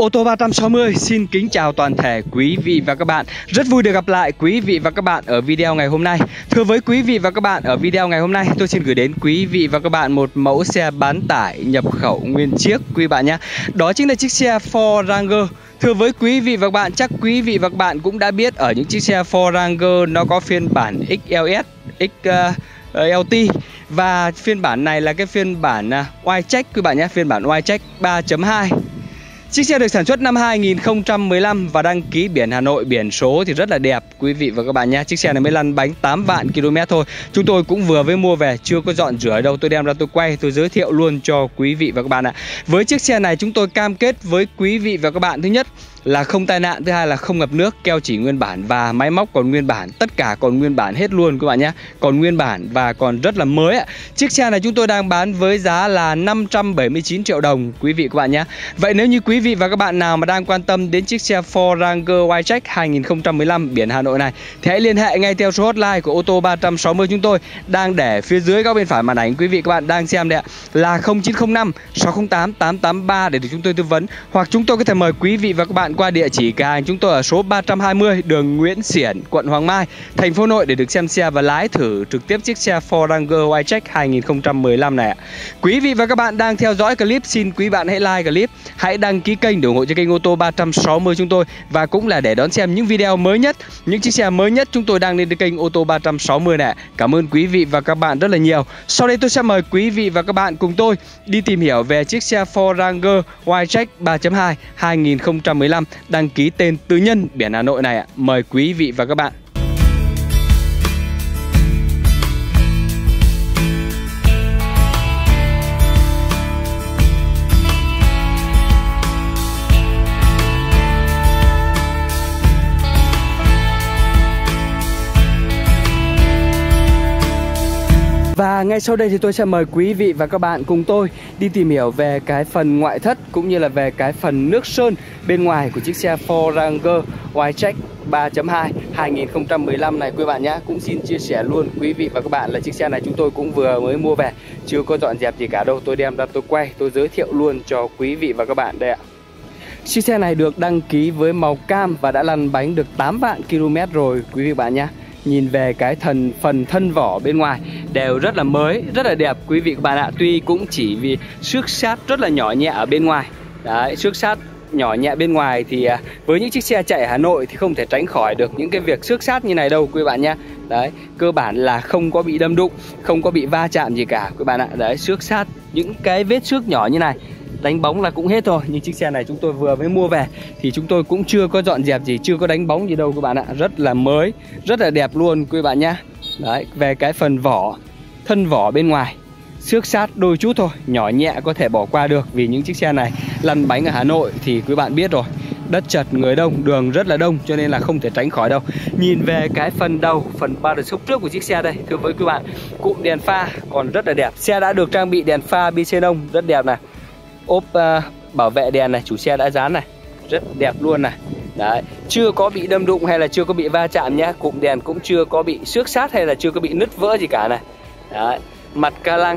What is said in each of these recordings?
Ô tô 360 xin kính chào toàn thể quý vị và các bạn. Rất vui được gặp lại quý vị và các bạn ở video ngày hôm nay. Thưa với quý vị và các bạn, ở video ngày hôm nay tôi xin gửi đến quý vị và các bạn một mẫu xe bán tải nhập khẩu nguyên chiếc quý bạn nhé. Đó chính là chiếc xe Ford Ranger. Thưa với quý vị và các bạn, chắc quý vị và các bạn cũng đã biết ở những chiếc xe Ford Ranger nó có phiên bản XLS, XLT và phiên bản này là cái phiên bản Wildtrak quý bạn nhé, phiên bản Wildtrak 3.2. Chiếc xe được sản xuất năm 2015 và đăng ký biển Hà Nội, biển số thì rất là đẹp quý vị và các bạn nhé. Chiếc xe này mới lăn bánh 8 vạn km thôi. Chúng tôi cũng vừa mới mua về, chưa có dọn rửa đâu. Tôi đem ra tôi quay, tôi giới thiệu luôn cho quý vị và các bạn ạ. Với chiếc xe này chúng tôi cam kết với quý vị và các bạn, thứ nhất là không tai nạn, thứ hai là không ngập nước, keo chỉ nguyên bản và máy móc còn nguyên bản, tất cả còn nguyên bản hết luôn các bạn nhé. Còn nguyên bản và còn rất là mới ạ. Chiếc xe này chúng tôi đang bán với giá là 579 triệu đồng quý vị các bạn nhé. Vậy nếu như quý vị và các bạn nào mà đang quan tâm đến chiếc xe Ford Ranger Wildtrak 2015 biển Hà Nội này thì hãy liên hệ ngay theo số hotline của ô tô 360 chúng tôi đang để phía dưới góc bên phải màn ảnh quý vị các bạn đang xem đấy ạ, là 0905 608 883 để được chúng tôi tư vấn, hoặc chúng tôi có thể mời quý vị và các bạn qua địa chỉ cửa hàng chúng tôi ở số 320 đường Nguyễn Xiển, quận Hoàng Mai, thành phố Hà Nội để được xem xe và lái thử trực tiếp chiếc xe Ford Ranger Wildtrak 2015 này ạ. Quý vị và các bạn đang theo dõi clip, xin quý bạn hãy like clip, hãy đăng ký kênh để ủng hộ cho kênh ô tô 360 chúng tôi, và cũng là để đón xem những video mới nhất, những chiếc xe mới nhất chúng tôi đang lên kênh ô tô 360 này. Cảm ơn quý vị và các bạn rất là nhiều. Sau đây tôi sẽ mời quý vị và các bạn cùng tôi đi tìm hiểu về chiếc xe Ford Ranger Wildtrak 3.2 2015 đăng ký tên tư nhân biển Hà Nội này ạ. Mời quý vị và các bạn. Và ngay sau đây thì tôi sẽ mời quý vị và các bạn cùng tôi đi tìm hiểu về cái phần ngoại thất cũng như là về cái phần nước sơn bên ngoài của chiếc xe Ford Ranger Wildtrak 3.2 2015 này quý bạn nhé. Cũng xin chia sẻ luôn quý vị và các bạn là chiếc xe này chúng tôi cũng vừa mới mua về, chưa có dọn dẹp gì cả đâu. Tôi đem ra tôi quay, tôi giới thiệu luôn cho quý vị và các bạn đây ạ. Chiếc xe này được đăng ký với màu cam và đã lăn bánh được 8 vạn km rồi quý vị và bạn nhé. Nhìn về cái phần thân vỏ bên ngoài đều rất là mới, rất là đẹp quý vị các bạn ạ. Tuy cũng chỉ vì xước sát rất là nhỏ nhẹ ở bên ngoài. Đấy, xước sát nhỏ nhẹ bên ngoài thì với những chiếc xe chạy ở Hà Nội thì không thể tránh khỏi được những cái việc xước sát như này đâu quý bạn nhé. Đấy, cơ bản là không có bị đâm đụng, không có bị va chạm gì cả quý bạn ạ. Đấy, xước sát những cái vết xước nhỏ như này, đánh bóng là cũng hết thôi. Nhưng chiếc xe này chúng tôi vừa mới mua về thì chúng tôi cũng chưa có dọn dẹp gì, chưa có đánh bóng gì đâu các bạn ạ. Rất là mới, rất là đẹp luôn quý bạn nhé. Đấy, về cái phần vỏ, thân vỏ bên ngoài xước sát đôi chút thôi, nhỏ nhẹ có thể bỏ qua được. Vì những chiếc xe này lăn bánh ở Hà Nội thì quý bạn biết rồi, đất chật người đông, đường rất là đông, cho nên là không thể tránh khỏi đâu. Nhìn về cái phần đầu, phần ba đợt sốc trước của chiếc xe đây, thưa với quý bạn, cụm đèn pha còn rất là đẹp. Xe đã được trang bị đèn pha bi xenon rất đẹp này, ốp bảo vệ đèn này, chủ xe đã dán này, rất đẹp luôn này. Đấy, chưa có bị đâm đụng hay là chưa có bị va chạm nhé. Cụm đèn cũng chưa có bị xước sát hay là chưa có bị nứt vỡ gì cả này. Đấy, mặt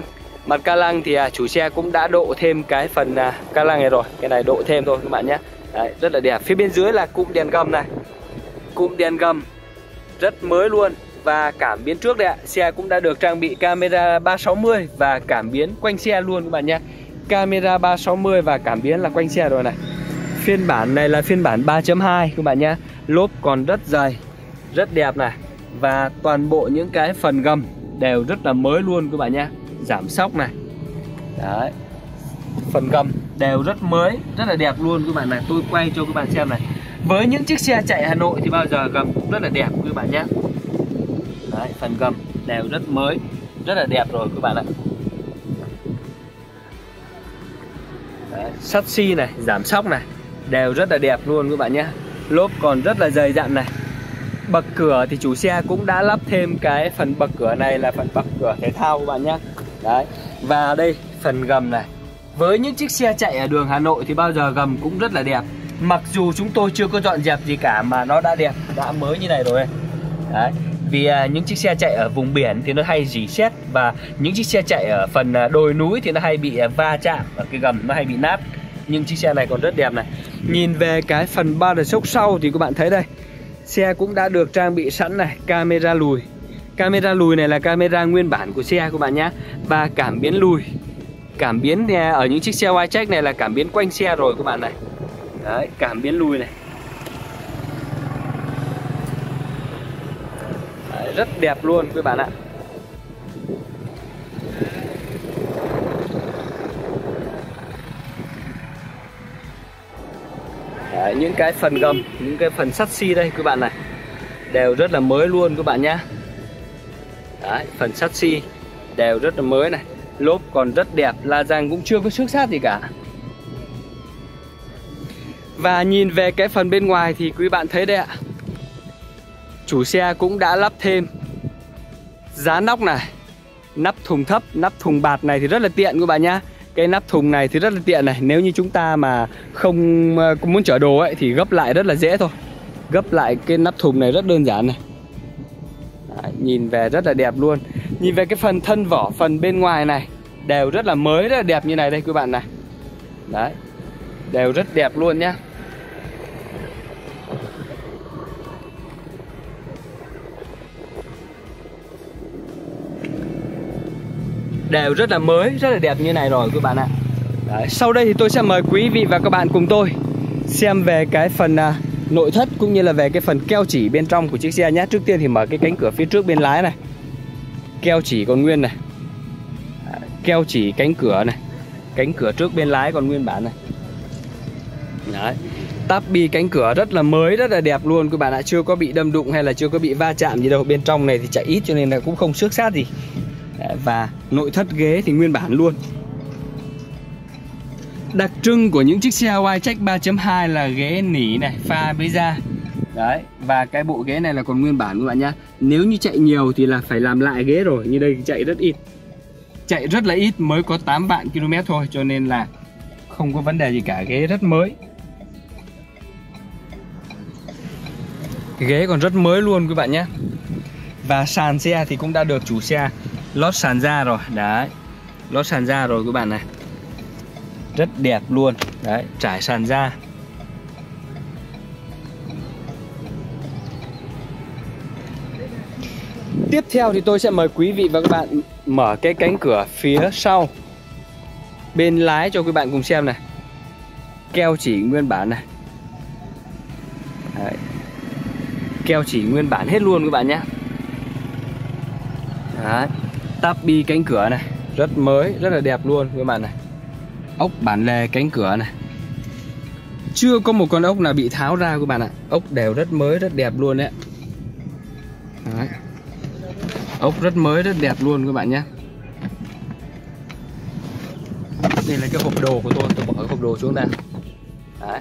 ca lăng thì chủ xe cũng đã độ thêm cái phần ca lăng này rồi, cái này độ thêm thôi các bạn nhé. Đấy, rất là đẹp. Phía bên dưới là cụm đèn gầm này, cụm đèn gầm rất mới luôn. Và cảm biến trước đây ạ, xe cũng đã được trang bị camera 360 và cảm biến quanh xe luôn các bạn nhé. Camera 360 và cảm biến là quanh xe rồi này. Phiên bản này là phiên bản 3.2 các bạn nhé. Lốp còn rất dày, rất đẹp này. Và toàn bộ những cái phần gầm đều rất là mới luôn các bạn nhé. Giảm xóc này. Đấy, phần gầm đều rất mới, rất là đẹp luôn các bạn này. Tôi quay cho các bạn xem này. Với những chiếc xe chạy Hà Nội thì bao giờ gầm cũng rất là đẹp các bạn nhé. Đấy, phần gầm đều rất mới, rất là đẹp rồi các bạn ạ. Đấy, sắt xi này, giảm xóc này đều rất là đẹp luôn các bạn nhé. Lốp còn rất là dày dặn này. Bậc cửa thì chủ xe cũng đã lắp thêm cái phần bậc cửa này là phần bậc cửa thể thao các bạn nhé. Đấy, và đây phần gầm này. Với những chiếc xe chạy ở đường Hà Nội thì bao giờ gầm cũng rất là đẹp. Mặc dù chúng tôi chưa có dọn dẹp gì cả mà nó đã đẹp, đã mới như này rồi. Đấy, vì những chiếc xe chạy ở vùng biển thì nó hay rỉ sét, và những chiếc xe chạy ở phần đồi núi thì nó hay bị va chạm, và cái gầm nó hay bị nát. nhưng chiếc xe này còn rất đẹp này. Nhìn về cái phần ba đợt sốc sau thì các bạn thấy đây, xe cũng đã được trang bị sẵn này, camera lùi. Camera lùi này là camera nguyên bản của xe các bạn nhé. Và cảm biến lùi. Cảm biến ở những chiếc xe Wildtrak này là cảm biến quanh xe rồi các bạn này. Đấy, cảm biến lùi này. Đấy, rất đẹp luôn các bạn ạ. Đấy, những cái phần gầm, những cái phần sắt xi đây các bạn này đều rất là mới luôn các bạn nhé. Đấy, phần sắt xi đều rất là mới này. Lốp còn rất đẹp, la răng cũng chưa có xước sát gì cả. Và nhìn về cái phần bên ngoài thì quý bạn thấy đây ạ, chủ xe cũng đã lắp thêm giá nóc này, nắp thùng thấp, nắp thùng bạt này thì rất là tiện các bạn nhá. Cái nắp thùng này thì rất là tiện này. Nếu như chúng ta mà không muốn chở đồ ấy thì gấp lại rất là dễ thôi. Gấp lại cái nắp thùng này rất đơn giản này. Đấy, nhìn về rất là đẹp luôn. Nhìn về cái phần thân vỏ, phần bên ngoài này đều rất là mới, rất là đẹp như này đây các bạn này. Đấy, đều rất đẹp luôn nhá. Đều rất là mới, rất là đẹp như này rồi các bạn ạ. Đấy, sau đây thì tôi sẽ mời quý vị và các bạn cùng tôi xem về cái phần nội thất cũng như là về cái phần keo chỉ bên trong của chiếc xe nhé. Trước tiên thì mở cái cánh cửa phía trước bên lái này. Keo chỉ còn nguyên này. Keo chỉ cánh cửa này. Cánh cửa trước bên lái còn nguyên bản này. Đấy. Táp bi cánh cửa rất là mới, rất là đẹp luôn các bạn ạ. Chưa có bị đâm đụng hay là chưa có bị va chạm gì đâu. Bên trong này thì chạy ít cho nên là cũng không xước sát gì. Đấy, và nội thất ghế thì nguyên bản luôn. Đặc trưng của những chiếc xe Wildtrak 3.2 là ghế nỉ này, pha với da. Đấy, và cái bộ ghế này là còn nguyên bản các bạn nhá. Nếu như chạy nhiều thì là phải làm lại ghế rồi. Như đây thì chạy rất ít. Chạy rất là ít, mới có 8 vạn km thôi. Cho nên là không có vấn đề gì cả, ghế rất mới. Ghế còn rất mới luôn các bạn nhé. Và sàn xe thì cũng đã được chủ xe lót sàn da rồi. Đấy, lót sàn da rồi các bạn này. Rất đẹp luôn. Đấy, trải sàn da. Tiếp theo thì tôi sẽ mời quý vị và các bạn mở cái cánh cửa phía sau bên lái cho quý bạn cùng xem này. Keo chỉ nguyên bản này. Đấy, keo chỉ nguyên bản hết luôn các bạn nhé. Đấy, táp bi cánh cửa này rất mới, rất là đẹp luôn các bạn này. Ốc bản lề cánh cửa này, chưa có một con ốc nào bị tháo ra các bạn ạ. Ốc đều rất mới, rất đẹp luôn đấy. Đấy, ốc rất mới, rất đẹp luôn các bạn nhé. Đây là cái hộp đồ của tôi bỏ cái hộp đồ xuống đây. Đấy,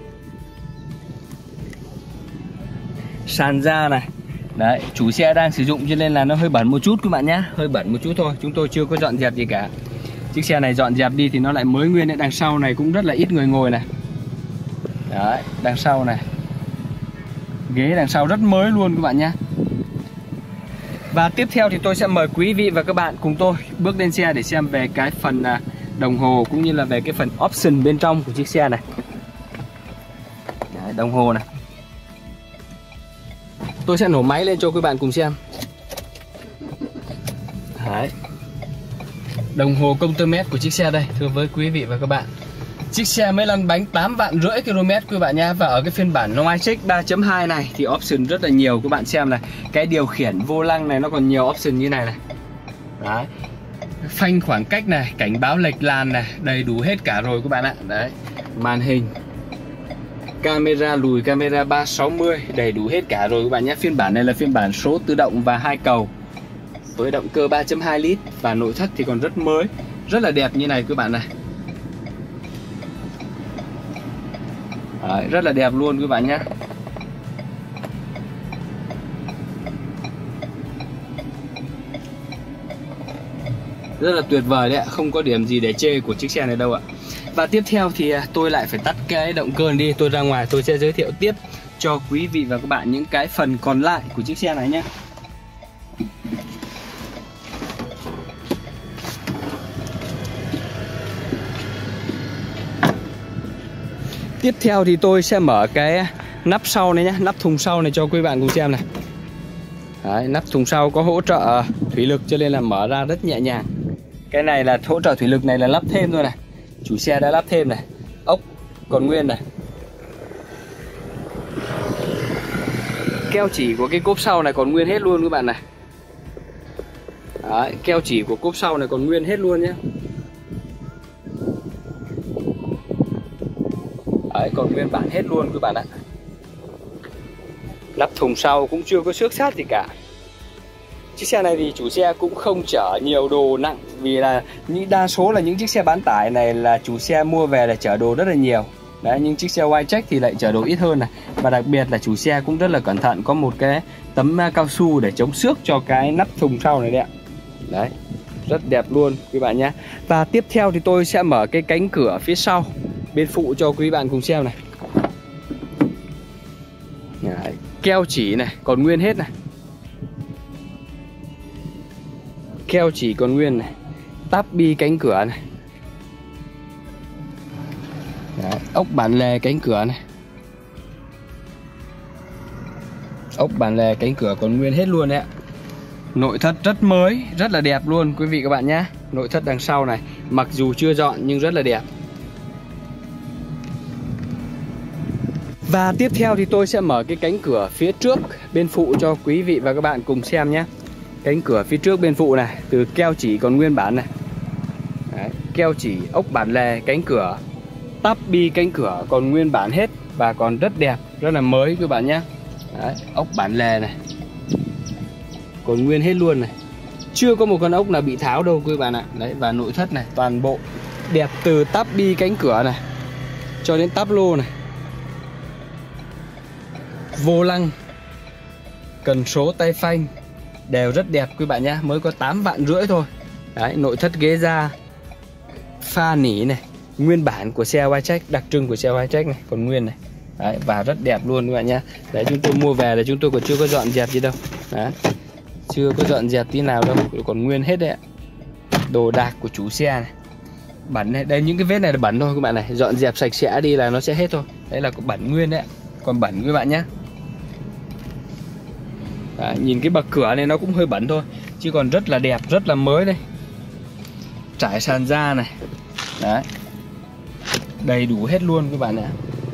sàn da này. Đấy, chủ xe đang sử dụng cho nên là nó hơi bẩn một chút các bạn nhé. Hơi bẩn một chút thôi, chúng tôi chưa có dọn dẹp gì cả. Chiếc xe này dọn dẹp đi thì nó lại mới nguyên đấy. Đằng sau này cũng rất là ít người ngồi này. Đấy, đằng sau này, ghế đằng sau rất mới luôn các bạn nhé. Và tiếp theo thì tôi sẽ mời quý vị và các bạn cùng tôi bước lên xe để xem về cái phần đồng hồ cũng như là về cái phần option bên trong của chiếc xe này. Đấy, đồng hồ này. Tôi sẽ nổ máy lên cho quý bạn cùng xem. Đấy, đồng hồ công tơ mét của chiếc xe đây, thưa với quý vị và các bạn. Chiếc xe mới lăn bánh 8,5 vạn km quý bạn nha. Và ở cái phiên bản Wildtrak 3.2 này thì option rất là nhiều. Các bạn xem này, cái điều khiển vô lăng này nó còn nhiều option như này này. Đấy, phanh khoảng cách này, cảnh báo lệch làn này, đầy đủ hết cả rồi các bạn ạ. Đấy, màn hình, camera lùi, camera 360, đầy đủ hết cả rồi các bạn nhé. Phiên bản này là phiên bản số tự động và 2 cầu với động cơ 3.2 lít. Và nội thất thì còn rất mới, rất là đẹp như này các bạn này. Đấy, rất là đẹp luôn các bạn nhé. Rất là tuyệt vời đấy ạ, không có điểm gì để chê của chiếc xe này đâu ạ. Và tiếp theo thì tôi lại phải tắt cái động cơ đi. Tôi ra ngoài tôi sẽ giới thiệu tiếp cho quý vị và các bạn những cái phần còn lại của chiếc xe này nhé. Tiếp theo thì tôi sẽ mở cái nắp sau này nhé, nắp thùng sau này cho quý bạn cùng xem này. Đấy, nắp thùng sau có hỗ trợ thủy lực cho nên là mở ra rất nhẹ nhàng. Cái này là hỗ trợ thủy lực này là lắp thêm thôi này. Chủ xe đã lắp thêm này. Ốc còn nguyên này. Keo chỉ của cái cốp sau này còn nguyên hết luôn các bạn này. Đấy, keo chỉ của cốp sau này còn nguyên hết luôn nhé. Đấy, còn nguyên bản hết luôn các bạn ạ. Nắp thùng sau cũng chưa có xước sát gì cả. Chiếc xe này thì chủ xe cũng không chở nhiều đồ nặng, vì là đa số là những chiếc xe bán tải này là chủ xe mua về là chở đồ rất là nhiều. Đấy, nhưng chiếc xe Wildtrak thì lại chở đồ ít hơn này. Và đặc biệt là chủ xe cũng rất là cẩn thận, có một cái tấm cao su để chống xước cho cái nắp thùng sau này đấy ạ. Đấy, rất đẹp luôn quý bạn nhé. Và tiếp theo thì tôi sẽ mở cái cánh cửa phía sau bên phụ cho quý bạn cùng xem này. Đấy, keo chỉ này còn nguyên hết này. Keo chỉ còn nguyên này. Táp bi cánh cửa này. Đấy, ốc bản lề cánh cửa này. Ốc bản lề cánh cửa còn nguyên hết luôn đấy ạ. Nội thất rất mới, rất là đẹp luôn quý vị các bạn nhé. Nội thất đằng sau này mặc dù chưa dọn nhưng rất là đẹp. Và tiếp theo thì tôi sẽ mở cái cánh cửa phía trước bên phụ cho quý vị và các bạn cùng xem nhé. Cánh cửa phía trước bên phụ này, từ keo chỉ còn nguyên bản này. Đấy, keo chỉ, ốc bản lề cánh cửa, táp bi cánh cửa còn nguyên bản hết và còn rất đẹp, rất là mới các bạn nhé. Đấy, ốc bản lề này còn nguyên hết luôn này. Chưa có một con ốc nào bị tháo đâu quý bạn ạ. Đấy, và nội thất này toàn bộ đẹp, từ táp bi cánh cửa này cho đến táp lô này. Vô lăng, cần số, tay phanh đều rất đẹp quý bạn nhé. Mới có 8,5 vạn thôi. Đấy, nội thất ghế da, pha nỉ này, nguyên bản của xe Wildtrak, đặc trưng của xe Wildtrak này, còn nguyên này. Đấy, và rất đẹp luôn các bạn nhé. Đấy, chúng tôi mua về là chúng tôi còn chưa có dọn dẹp gì đâu. Đấy, chưa có dọn dẹp tí nào đâu, còn nguyên hết đấy ạ. Đồ đạc của chủ xe này, bẩn này, đây những cái vết này là bẩn thôi các bạn này. Dọn dẹp sạch sẽ đi là nó sẽ hết thôi. Đấy là có bẩn nguyên đấy ạ. Còn bẩn các bạn nhé. Đấy, nhìn cái bậc cửa này nó cũng hơi bẩn thôi, chứ còn rất là đẹp, rất là mới đây. Trải sàn da này. Đấy, đầy đủ hết luôn các bạn ạ.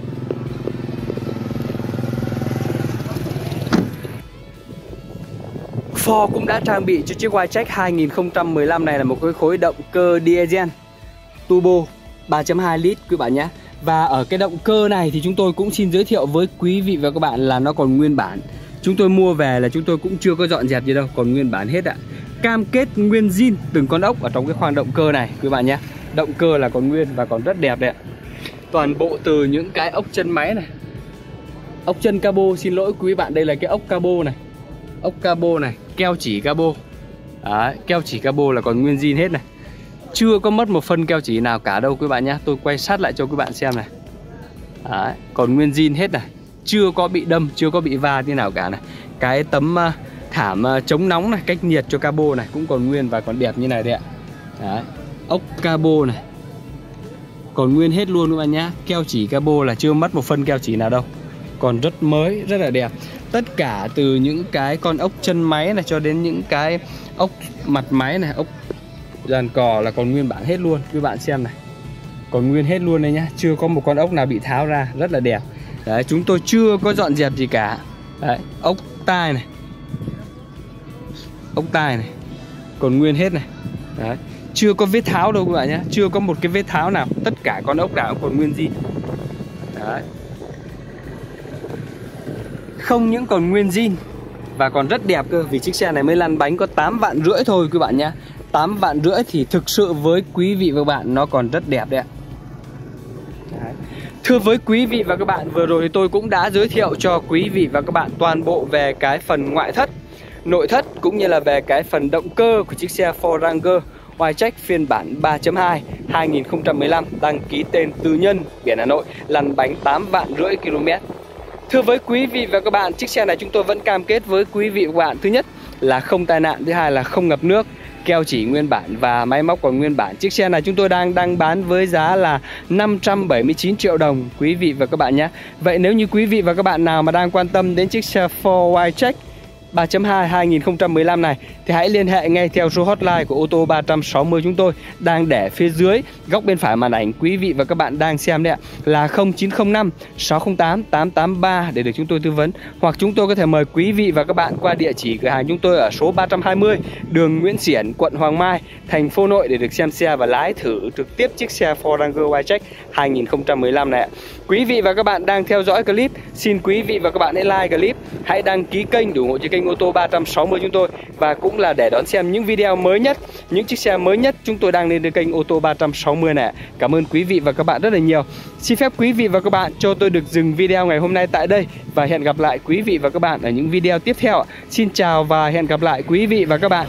Ford cũng đã trang bị cho chiếc Wildtrak 2015 này là một cái khối động cơ diesel turbo 3.2 lít quý bạn nhé. Và ở cái động cơ này thì chúng tôi cũng xin giới thiệu với quý vị và các bạn là nó còn nguyên bản. Chúng tôi mua về là chúng tôi cũng chưa có dọn dẹp gì đâu, còn nguyên bản hết ạ. Cam kết nguyên zin từng con ốc ở trong cái khoang động cơ này quý bạn nhé. Động cơ là còn nguyên và còn rất đẹp đấy ạ. Toàn bộ từ những cái ốc chân máy này, ốc chân cabo, xin lỗi quý bạn, đây là cái ốc cabo này. Ốc cabo này, keo chỉ cabo. Đấy, keo chỉ cabo là còn nguyên zin hết này. Chưa có mất một phân keo chỉ nào cả đâu quý bạn nhé. Tôi quay sát lại cho quý bạn xem này. Đấy, còn nguyên zin hết này. Chưa có bị đâm, chưa có bị va như nào cả này. Cái tấm thảm chống nóng này, cách nhiệt cho cabo này cũng còn nguyên và còn đẹp như này đấy ạ. Đấy, ốc cabo này còn nguyên hết luôn các bạn nhá. Keo chỉ cabo là chưa mất một phân keo chỉ nào đâu. Còn rất mới, rất là đẹp. Tất cả từ những cái con ốc chân máy này cho đến những cái ốc mặt máy này, ốc dàn cò là còn nguyên bản hết luôn. Quý bạn xem này, còn nguyên hết luôn đây nhá. Chưa có một con ốc nào bị tháo ra, rất là đẹp. Đấy, chúng tôi chưa có dọn dẹp gì cả. Đấy, ốc tai này, ốc tai này còn nguyên hết này. Đấy, chưa có vết tháo đâu các bạn nhé. Chưa có một cái vết tháo nào. Tất cả con ốc nào cũng còn nguyên zin. Đấy, không những còn nguyên zin và còn rất đẹp cơ. Vì chiếc xe này mới lăn bánh có 8,5 vạn thôi quý bạn nhé. 8,5 vạn thì thực sự với quý vị và các bạn nó còn rất đẹp đấy ạ. Đấy. Thưa với quý vị và các bạn, vừa rồi thì tôi cũng đã giới thiệu cho quý vị và các bạn toàn bộ về cái phần ngoại thất, nội thất cũng như là về cái phần động cơ của chiếc xe Ford Ranger Wildtrak phiên bản 3.2 2015 đăng ký tên tư nhân, biển Hà Nội, lăn bánh 8,5 vạn km. Thưa với quý vị và các bạn, chiếc xe này chúng tôi vẫn cam kết với quý vị và các bạn, thứ nhất là không tai nạn, thứ hai là không ngập nước, keo chỉ nguyên bản và máy móc còn nguyên bản. Chiếc xe này chúng tôi đang bán với giá là 579 triệu đồng quý vị và các bạn nhé. Vậy nếu như quý vị và các bạn nào mà đang quan tâm đến chiếc xe Ford Wildtrak 3.2 2015 này thì hãy liên hệ ngay theo số hotline của ô tô 360 chúng tôi đang để phía dưới góc bên phải màn ảnh quý vị và các bạn đang xem đấy ạ, là 0905 608 883 để được chúng tôi tư vấn, hoặc chúng tôi có thể mời quý vị và các bạn qua địa chỉ cửa hàng chúng tôi ở số 320 đường Nguyễn Xiển, quận Hoàng Mai, thành phố Nội để được xem xe và lái thử trực tiếp chiếc xe Ford Ranger Wildtrak 2015 này ạ. Quý vị và các bạn đang theo dõi clip, xin quý vị và các bạn hãy like clip, hãy đăng ký kênh để ủng hộ cho kênh ô tô 360 chúng tôi, và cũng là để đón xem những video mới nhất, những chiếc xe mới nhất chúng tôi đang lên trên kênh ô tô 360 này. Cảm ơn quý vị và các bạn rất là nhiều. Xin phép quý vị và các bạn cho tôi được dừng video ngày hôm nay tại đây và hẹn gặp lại quý vị và các bạn ở những video tiếp theo. Xin chào và hẹn gặp lại quý vị và các bạn.